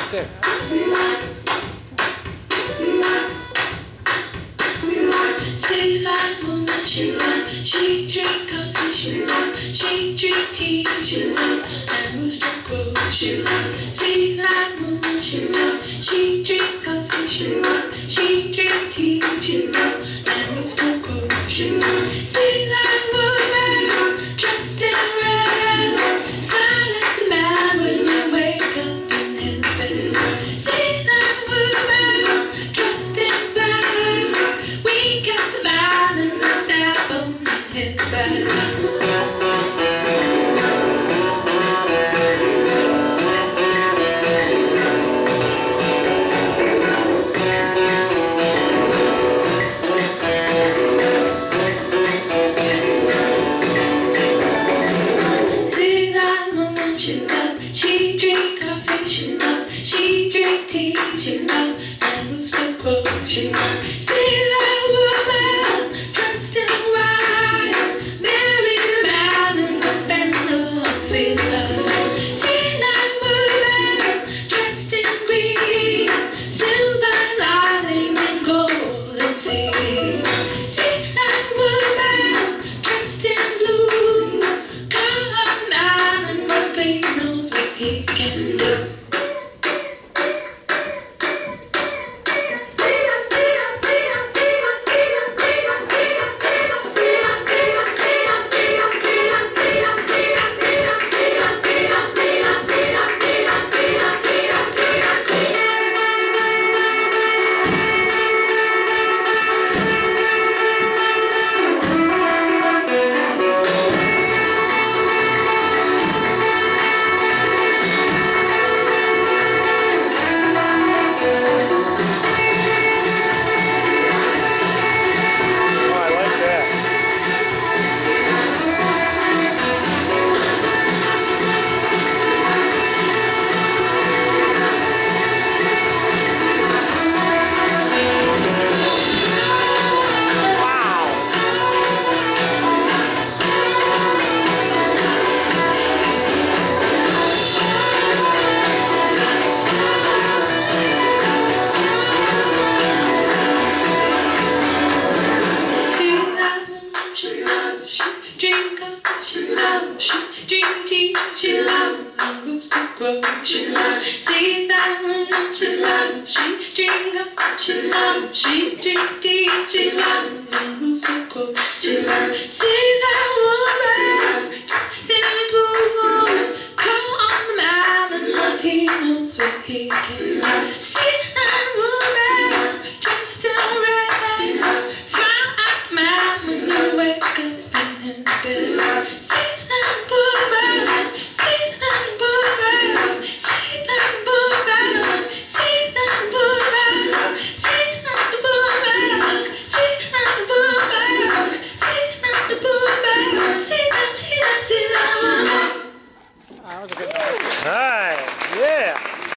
right there. She like woman, she love. She drink coffee, she love. She drink tea, she love. And rooster crow, she love. She like woman, she love. She drink coffee, she love. She drink tea, she love. And rooster crow, she love. She like woman, dressed in red. Smile at the man when you wake up in his bed. She like woman, dressed in black. We got the man and the stab on his back. She love, she drink coffee, she love, she drink tea, she love, and rooster crow, she love. See that woman dressed in white, marry the man and go spend the long sweet love. See that woman dressed in green, silver lining and golden seas. See that woman dressed in blue, call her man and he knows what he can do. Drink coffee, she love. She drink tea, she love. And rooster crow, she love. See that woman, she love. She drink coffee, she love. She drink tea, she love. And rooster crow, she love. See that woman dressed in blue. Call on the man and hope he knows what he can. See